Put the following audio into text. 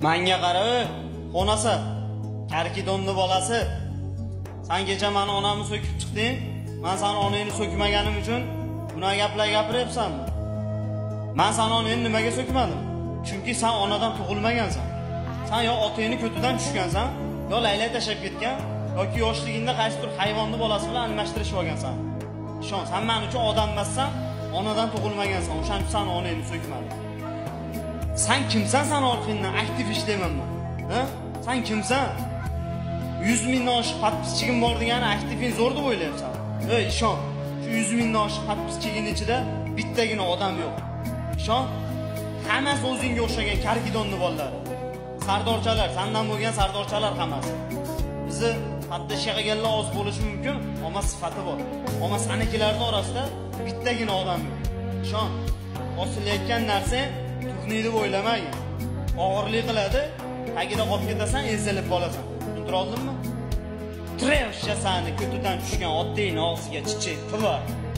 Menga qara, xonasi, karkidonni bolasi. Sen kecha meni onamni so'kib chiqding. Men seni onangni so'kmaganim uchun buna gaplar gapiryapsanmi? Men seni onangni nimaga so'kmadim? Chunki sen onadan tug'ilmagansan. Sen yo otangni ko'tidan tushgansan, yo laylak tashab ketgan, yoki yoshligingda qaysidir hayvonni bolasi bilan almashtirishib olgansan. Ishon, sen men uchun odam emassan, onadan tug'ilmagansan. O'shaning uchun sen onangni so'kmading. Sen kimsan, sen orqangdan aktiv ishlaymanmi? Ha? Sen kimsan? 100 mingdan oshiq podpischigim bor degani aktiving zo'r deb o'ylayapsan. Ey, ishon, shu 100 mingdan oshiq podpischiging ichida bittagina odam yo'q. Ishon, hammasi o'zingga o'xshagan karkidonni bolalar. Sardorchalar, sendan bo'lgan sardorchalar hammasi. Bizni hatto shag'aganlar oz bo'lishi mumkin, ammo sifati bor. Ammo sanikilarning orasida bittagina odam yo'q. Ishon, osilayotgan narsa turni deb o'ylamagin. Og'irlik qiladi, tagida qolib ketasan, ezilib qolasan. Tushundira oldimmi? Trevsha sani ko'tidan tushgan otdeyni og'ziga chichib, tuva.